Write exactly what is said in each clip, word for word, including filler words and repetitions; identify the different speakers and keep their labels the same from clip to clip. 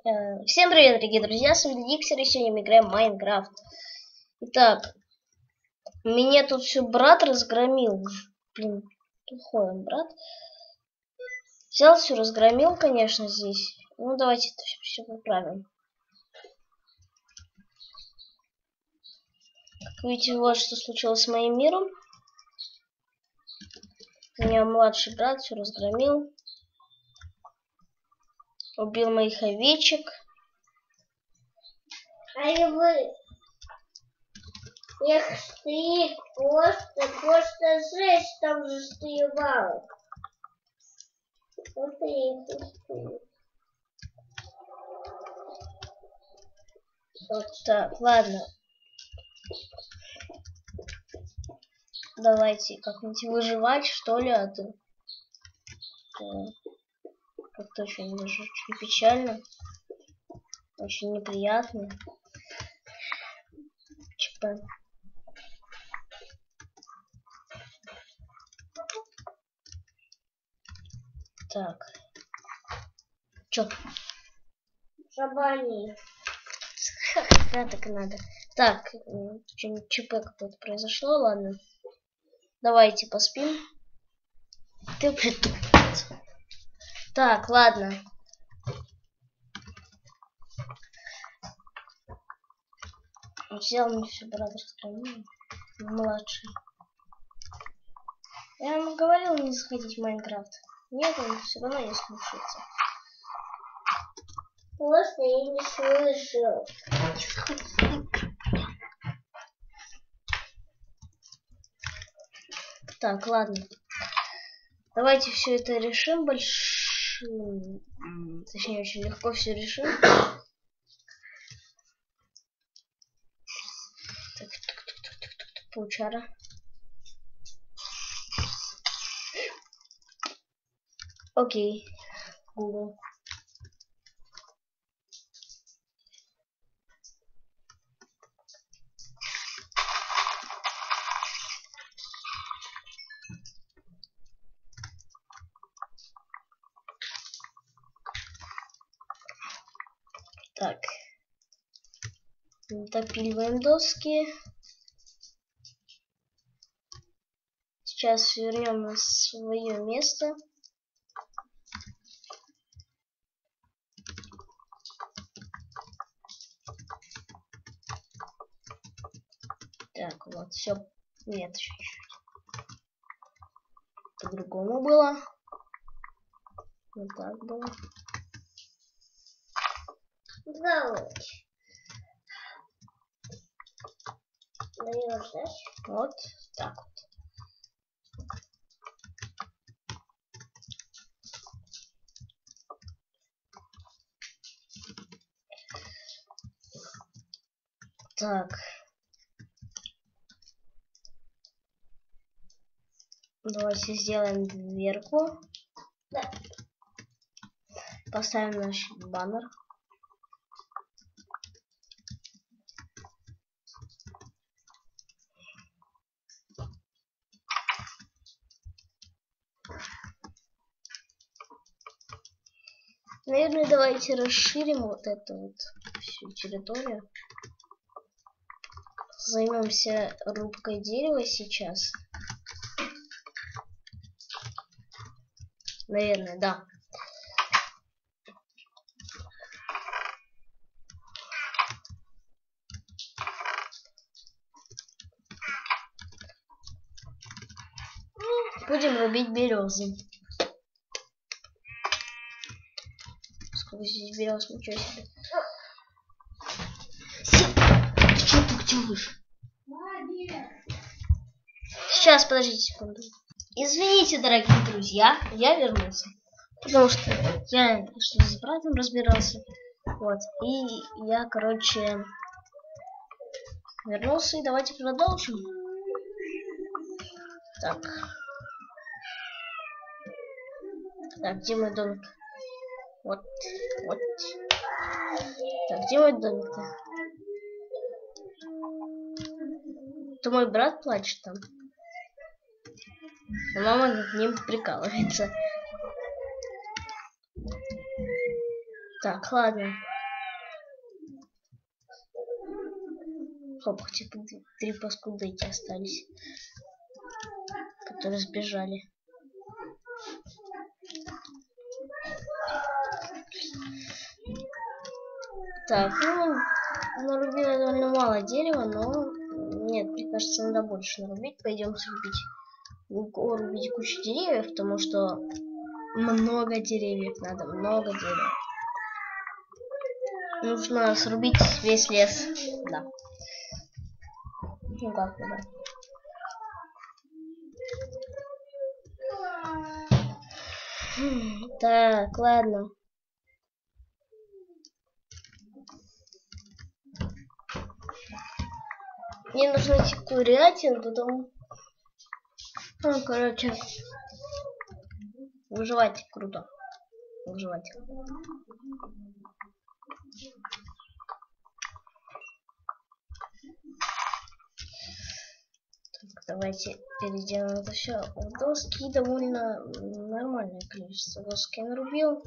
Speaker 1: Э, Всем привет, дорогие друзья, с вами Диксер, и сегодня мы играем в Майнкрафт. Итак, меня тут все брат разгромил. Блин, плохой он брат. Взял все, разгромил, конечно, здесь. Ну, давайте это все, все поправим. Как видите, вот что случилось с моим миром. У меня младший брат все разгромил. Убил моих овечек.
Speaker 2: А вы их стоит просто, просто жесть там же стояла. Вот и их стоит.
Speaker 1: Вот так, ладно. Давайте как-нибудь выживать, что ли, а то как-то очень, даже очень печально, очень неприятно. Чипа. Так. Чё?
Speaker 2: Шабани.
Speaker 1: Да, так и надо. Так, что-нибудь ЧП какое-то произошло, ладно. Давайте поспим. Ты притупец. Так, ладно. Взял мне все брат расстроение. Младший. Я ему говорил не заходить в Майнкрафт. Нет, он все равно не слушается.
Speaker 2: Просто я не слышал.
Speaker 1: Так, ладно. Давайте все это решим большим. Точнее, очень легко все решим. Так, паучара. Окей. Google. Так. Допиливаем доски. Сейчас вернем на свое место. Так, вот, все. Нет, еще чуть-чуть. По-другому было. Вот так было.
Speaker 2: Давай. Даешь, да?
Speaker 1: Вот так вот. Так. Давайте сделаем дверку.
Speaker 2: Да.
Speaker 1: Поставим наш баннер. Наверное, давайте расширим вот эту вот всю территорию. Займемся рубкой дерева сейчас. Наверное, да. Будем рубить березы. Сколько здесь берез, ничего себе. Ты что так делаешь? Сейчас, подождите секунду. Извините, дорогие друзья, я вернулся. Потому что я что с братом разбирался. Вот. И я, короче, вернулся. И давайте продолжим. Так. Так, где мой домик? Вот. Вот. Так, где мой домик-то? Это мой брат плачет там. А мама над ним прикалывается. Так, ладно. Хоп, типа три паскуды эти остались, которые сбежали. Так, ну, нарубила довольно мало дерева, но нет, мне кажется, надо больше нарубить. Пойдем рубить, рубить кучу деревьев, потому что много деревьев надо, много деревьев. Нужно срубить весь лес, да. Ну как, да. Так, ладно. Мне нужно идти курятин, потом... Ну, короче, выживать круто. Выживать. Так, давайте переделаем это все. Доски довольно нормальное количество доски я нарубил.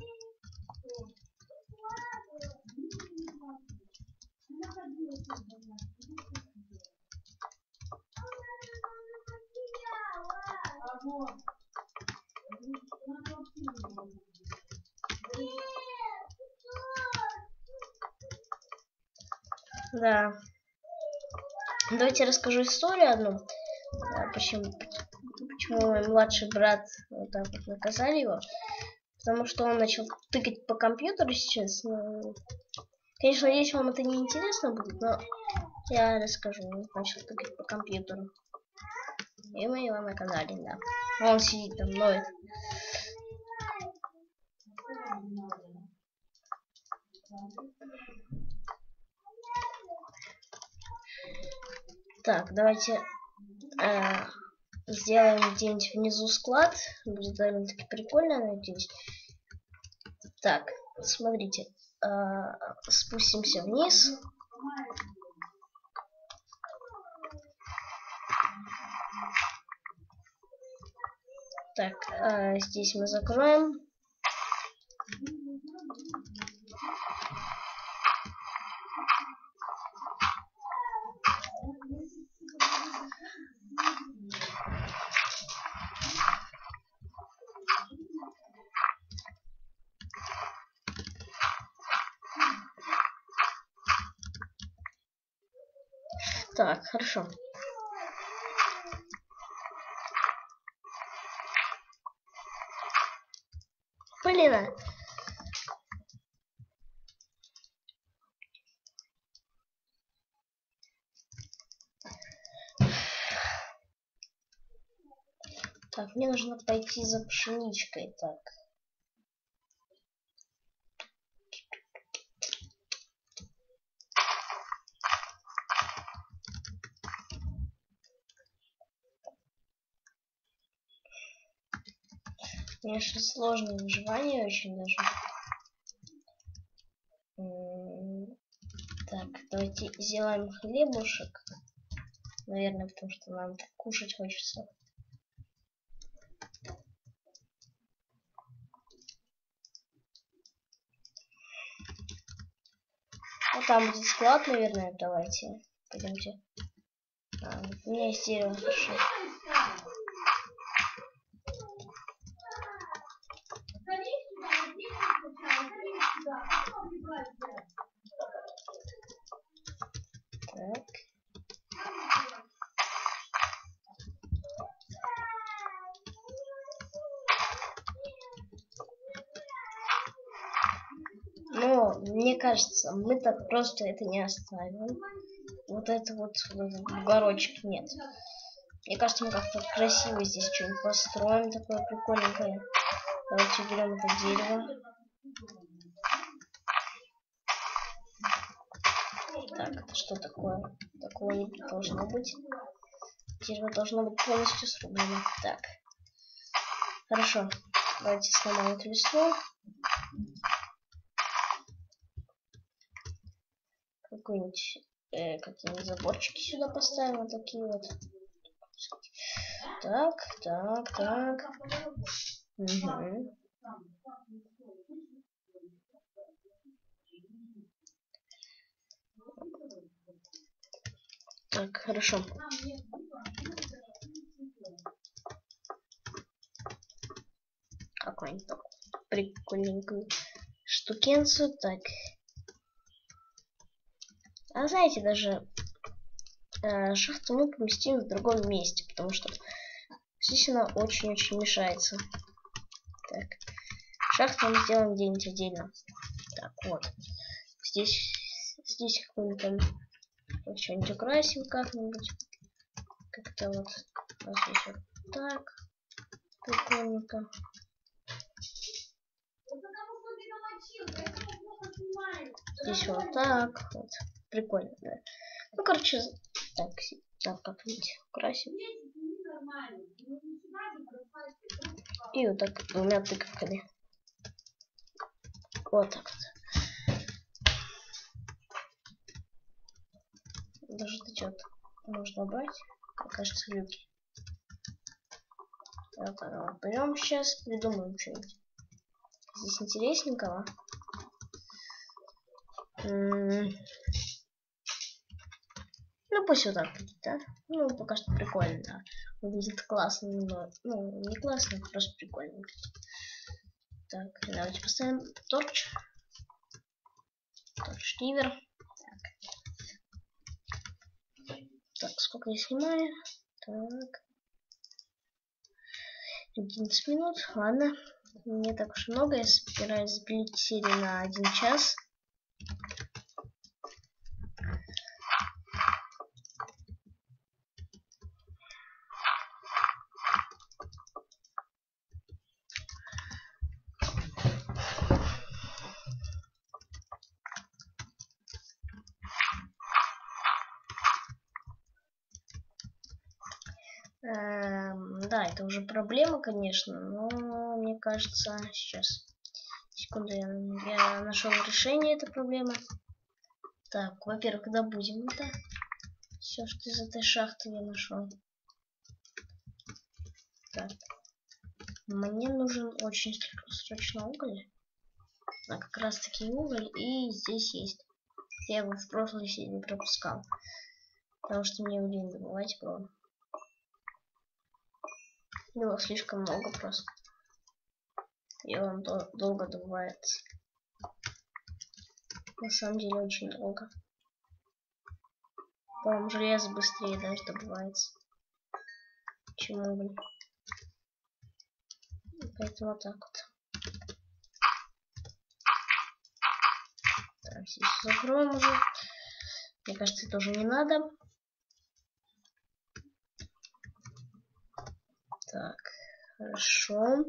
Speaker 1: Да. Давайте расскажу историю одну. Почему, почему мой младший брат вот так вот наказали его. Потому что он начал тыкать по компьютеру сейчас. Но... Конечно, надеюсь, вам это не интересно будет, но я расскажу. Он начал тыкать по компьютеру. И мы его наказали, да. Он сидит там, ноет. Так, давайте э, сделаем где-нибудь внизу склад. Будет довольно-таки прикольно, надеюсь. Так, смотрите. Э, спустимся вниз. Так, э, здесь мы закроем. Так, хорошо. Блин. Так, мне нужно пойти за пшеничкой. Так. Конечно, сложное выживание очень даже. Так, давайте сделаем хлебушек. Наверное, потому что нам кушать хочется. Ну, там будет склад, наверное. Давайте. Пойдемте. А, у меня есть дерево, хорошо. Так. Но мне кажется, мы так просто это не оставим. Вот это вот, вот бугорочек нет. Мне кажется, мы как-то красиво здесь что-нибудь построим, такое прикольненькое. Давайте берем это дерево. Так, это что такое? Такого не должно быть. Дерево должно быть полностью срублено. Так. Хорошо. Давайте сломаем эту листву. Какой-нибудь э, какие-нибудь заборчики сюда поставим. Вот такие вот. Так, так, так. Угу. Так, хорошо. Какой-нибудь прикольненькую штукенцию. Так. А знаете, даже э, шахту мы поместим в другом месте, потому что здесь она очень-очень мешается. Так. Шахту мы сделаем где-нибудь отдельно. Так, вот. Здесь, здесь какой-нибудь вот что-нибудь украсим как-нибудь. Как-то вот, вот здесь вот так. Прикольненько. Здесь вот так. Вот. Прикольно, да. Ну, короче, так, так как-нибудь украсим. И вот так двумя тыковками. Вот так вот. Даже эти вот можно брать. Мне кажется, люки. Вот, вот, берем сейчас, придумаем что-нибудь. Здесь интересненького. М-м- ну пусть вот так будет, да? Ну, пока что прикольно, да. Выглядит классно, но, ну, не классно, просто прикольно. Так, давайте поставим торч. Торч ливер. Так. Так, сколько я снимаю? Так. одиннадцать минут. Ладно. Не так уж много. Я собираюсь запилить серию на один час. Эм, да, это уже проблема, конечно, но мне кажется, сейчас, секунду, я, я нашел решение этой проблемы. Так, во-первых, добудем это. Все, что из этой шахты я нашел. Так, мне нужен очень срочно уголь. А как раз таки уголь и здесь есть. Я его в прошлой серии не пропускал, потому что мне лень добывать было. Его слишком много просто. И он дол долго добывается. На самом деле очень долго. По-моему, железо быстрее даже добывается, чем уголь. Поэтому вот так вот. Так, здесь закроем уже. Мне кажется, это уже не надо. Так, хорошо.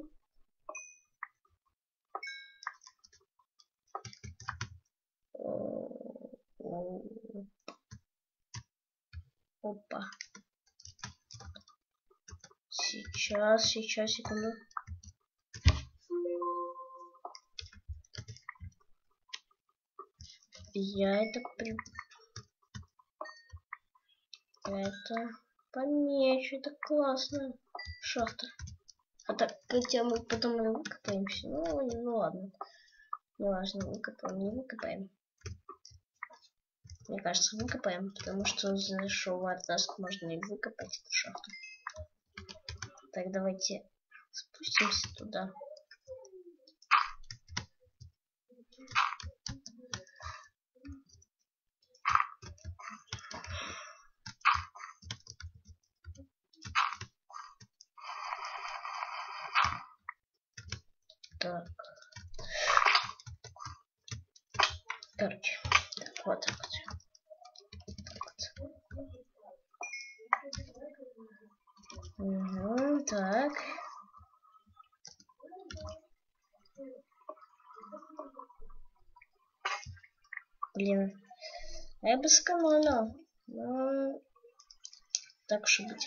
Speaker 1: Опа. Сейчас, сейчас, секунду. Я это при... Это помечу. Это классно. Шахта. А так, хотя мы потом и выкопаемся. Ну, ну ладно. Не важно, выкопаем, не выкопаем. Мне кажется, выкопаем, потому что за шоу Артаск можно и выкопать эту шахту. Так, давайте спустимся туда. Так. Короче, так, вот так вот. Так, вот. Угу, так. Блин, я бы сэкономил. Но так уж и быть.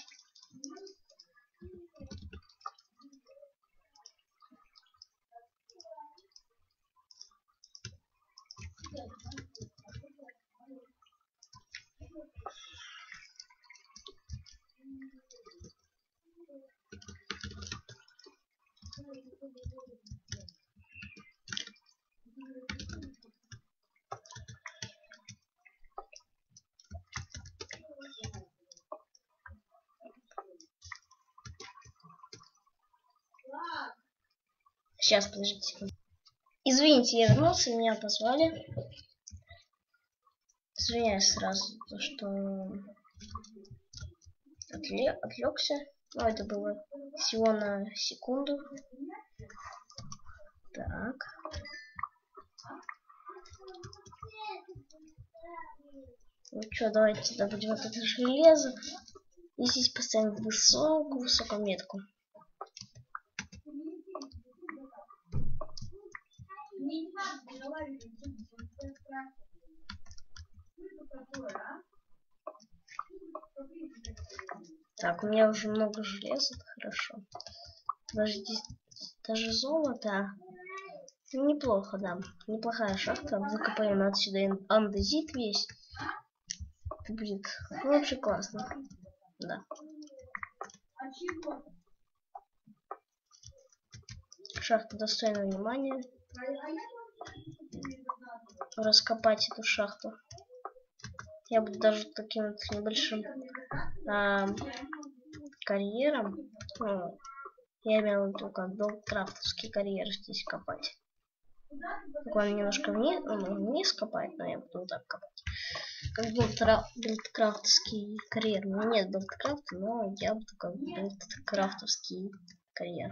Speaker 1: Сейчас, подождите. Извините, я вернулся, меня позвали. Извиняюсь сразу, то, что отле... отвлекся. Но это было всего на секунду. Так. Ну что, давайте добудем вот это железо. И здесь поставим высокую, высокую метку. Так, у меня уже много железа, это хорошо. Даже здесь даже золото. Неплохо, да. Неплохая шахта. Выкопаем отсюда андезит весь. Будет вообще классно. Да. Шахта достойна внимания. Раскопать эту шахту. Я буду даже таким вот небольшим а, карьером. Ну, я имел в виду как билдкрафтовский карьер здесь копать. Он немножко вниз, ну, вниз копать, но я буду вот так копать. Как билдкрафтовский карьер. У меня нет билдкрафта, но я буду как билдкрафтовский карьер.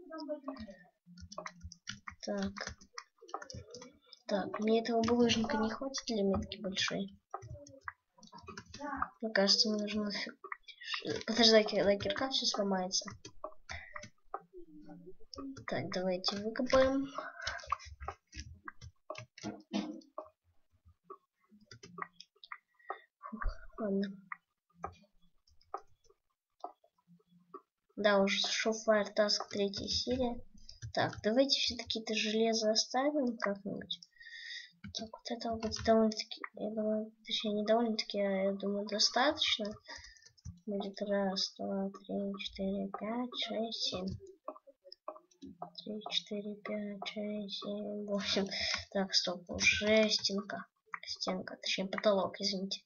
Speaker 1: Так. Так, мне этого булыжника не хватит для метки большой. Мне кажется, мне нужно... Подожди, когда кирка все сломается. Так, давайте выкопаем. Фух, ладно. Да, уже шел Fire Task третья серия. Так, давайте все-таки это железо оставим как-нибудь. Так, вот этого будет довольно-таки, я думаю, точнее не довольно-таки, а я думаю, достаточно. Будет раз, два, три, четыре, пять, шесть, семь. Три, четыре, пять, шесть, семь, восемь. Так, стоп, уже стенка. Стенка, точнее потолок, извините.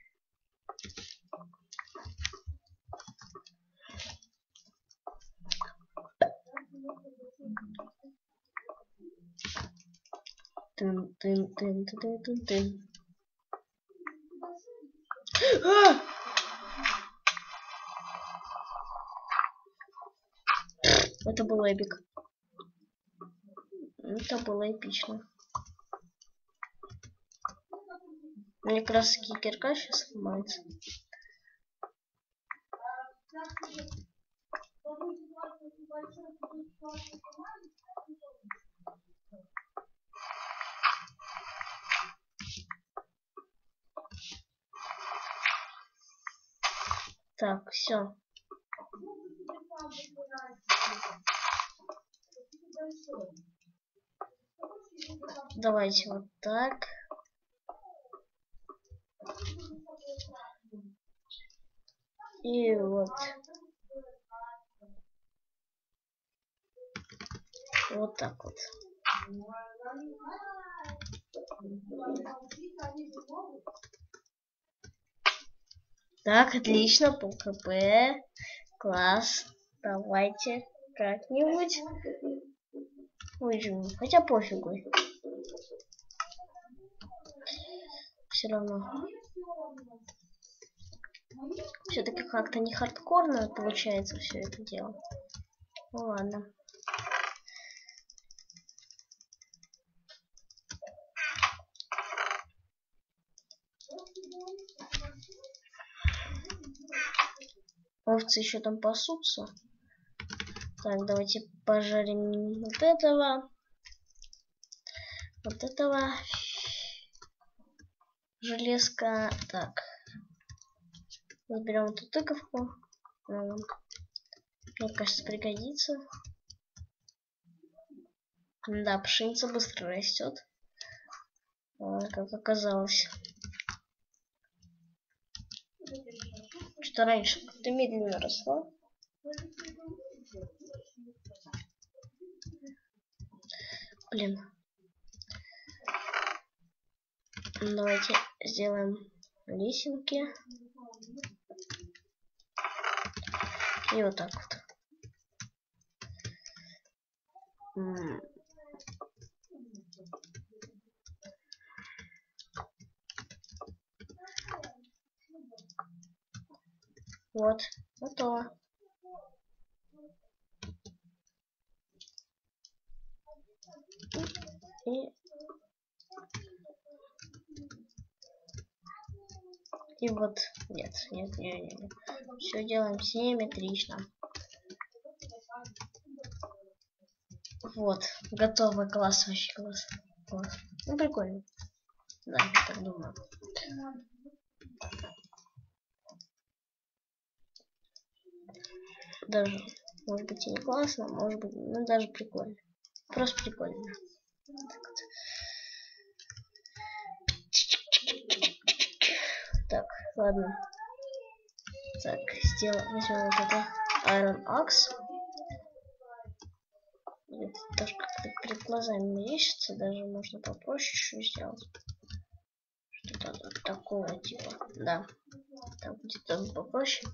Speaker 1: Тын, тын, тын, тын, тын, тын. А! Это был эпик. Это было эпично. Мне как раз таки кирка сейчас сломается. Так, все. Давайте вот так. И вот. Вот так вот. Так, отлично, по КП. Класс. Давайте как-нибудь выживем. Хотя пофигу. Все равно. Все-таки как-то не хардкорно получается все это дело. Ну ладно. Овцы еще там пасутся. Так, давайте пожарим вот этого. Вот этого. Железка. Так. Заберем эту тыковку. Мне кажется, пригодится. Да, пшеница быстро растет. Как оказалось. Что раньше как-то медленно росло. Блин. Давайте сделаем лесенки. И вот так вот. М. Вот, готово. И, и вот, нет, нет, нет, нет. Все делаем симметрично. Вот, готовый класс, вообще класс. класс. Ну, прикольно. Да, я так думаю. Даже, может быть, и не классно, может быть, ну, даже прикольно. Просто прикольно. Так, вот. Так, ладно. Так, сделаем, возьмем вот это Iron Axe. Это даже как-то перед глазами мерещится, даже можно попроще что сделать. Что-то такого типа, да. Так будет тоже попроще.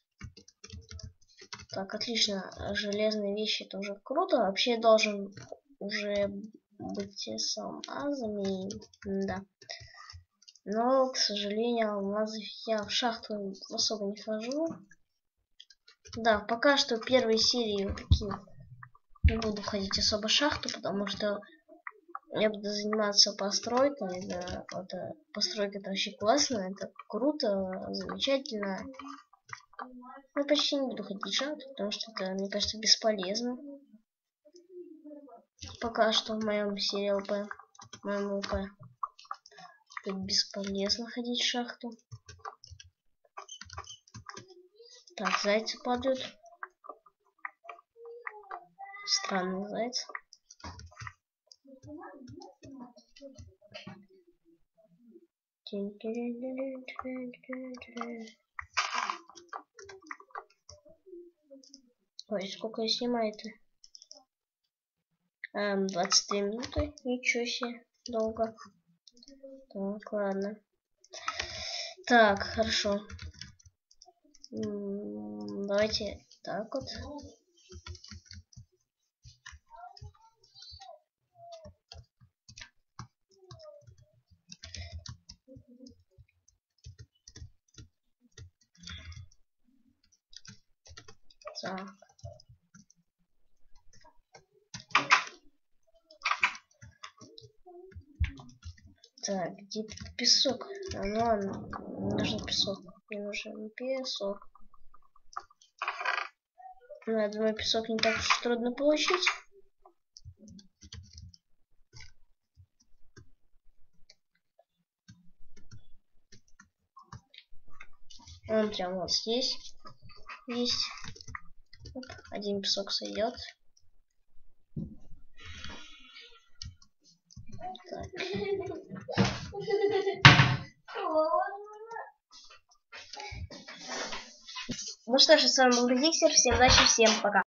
Speaker 1: Так, отлично. Железные вещи тоже круто. Вообще должен уже быть сам азами, да. Но, к сожалению, алмазы я в шахту особо не хожу. Да, пока что первые серии вот такие. Не буду ходить особо в шахту, потому что я буду заниматься постройкой. Да, это, постройка это вообще классно, это круто, замечательно. Я почти не буду ходить в шахту, потому что это, мне кажется, бесполезно. Пока что в моем серии ЛП, в моем ЛП. Это бесполезно ходить в шахту. Так, зайцы падают. Странный заяц. Ой, сколько я снимаю-то? Эм, двадцать три минуты. Ничего себе, долго. Так, ладно. Так, хорошо. М-м, давайте так вот. Так. Так, где песок? А, ну ладно, мне нужен песок. Мне нужен песок. Ну, я думаю, песок не так уж трудно получить. Он прям вот здесь есть. Оп, один песок сойдет. Так. Ну что ж, с вами был Диксер. Всем удачи, всем пока.